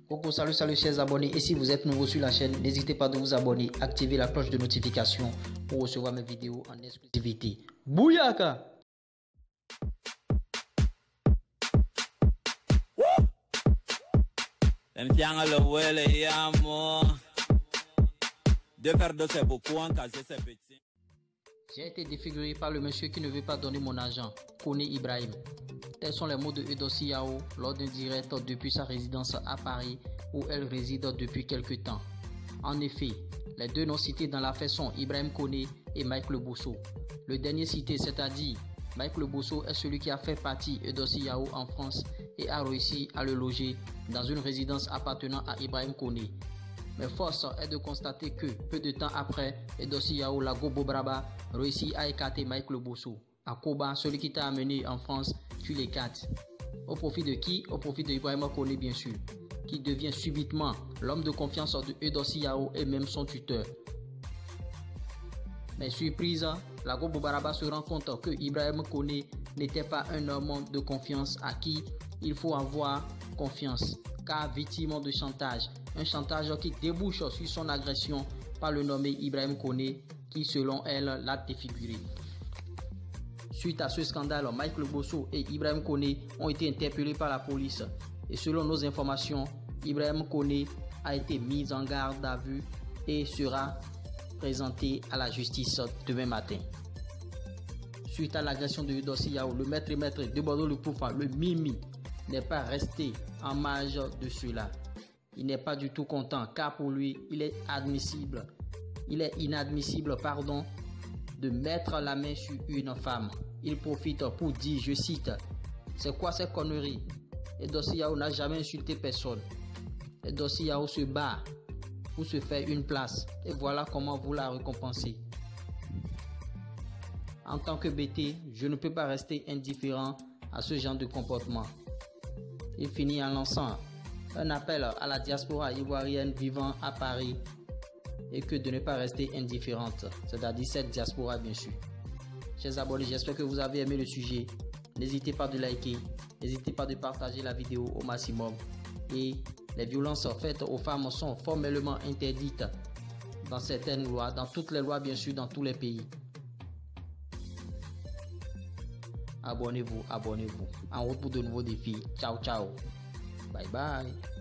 Coucou, salut chers abonnés, et si vous êtes nouveau sur la chaîne, n'hésitez pas de vous abonner, activer la cloche de notification pour recevoir mes vidéos en exclusivité. Bouyaka! J'ai été défiguré par le monsieur qui ne veut pas donner mon argent, Kone Ibrahim. Tels sont les mots de Edosi Yao lors d'un direct depuis sa résidence à Paris où elle réside depuis quelques temps. En effet, les deux noms cités dans l'affaire sont Ibrahim Kone et Mike Le Bosso. Le dernier cité, c'est-à-dire Mike Le Bosso, est celui qui a fait partie d'Edosi Yao en France et a réussi à le loger dans une résidence appartenant à Ibrahim Kone. Mais force est de constater que, peu de temps après, Edosi Yao Lago Bobraba réussit à écarter Mike Le Bosso. À Koba, celui qui t'a amené en France, tu l'écartes. Au profit de qui? Au profit de Ibrahim Kone, bien sûr, qui devient subitement l'homme de confiance de Edosi Yao et même son tuteur. Mais surprise, Lago Bobraba se rend compte que Ibrahim Kone n'était pas un homme de confiance à qui il faut avoir confiance, car victime de chantage. Un chantage qui débouche sur son agression par le nommé Ibrahim Kone qui selon elle l'a défiguré. Suite à ce scandale, Mike Le Bosso et Ibrahim Kone ont été interpellés par la police et selon nos informations, Ibrahim Kone a été mis en garde à vue et sera présenté à la justice demain matin. Suite à l'agression de Edosi Yao, le maître de Bordeaux-le-Poufa, le Mimi, n'est pas resté en marge de cela. Il n'est pas du tout content car pour lui, il est inadmissible de mettre la main sur une femme. Il profite pour dire, je cite, « C'est quoi ces conneries? Edosi Yao n'a jamais insulté personne. Edosi Yao se bat pour se faire une place et voilà comment vous la récompensez. » En tant que BT, je ne peux pas rester indifférent à ce genre de comportement. Il finit en lançant un appel à la diaspora ivoirienne vivant à Paris et que de ne pas rester indifférente, c'est-à-dire cette diaspora bien sûr. Chers abonnés, j'espère que vous avez aimé le sujet. N'hésitez pas de liker, n'hésitez pas de partager la vidéo au maximum. Et les violences faites aux femmes sont formellement interdites dans certaines lois, dans toutes les lois bien sûr, dans tous les pays. Abonnez-vous, abonnez-vous. En route pour de nouveaux défis. Ciao, ciao. Bye bye.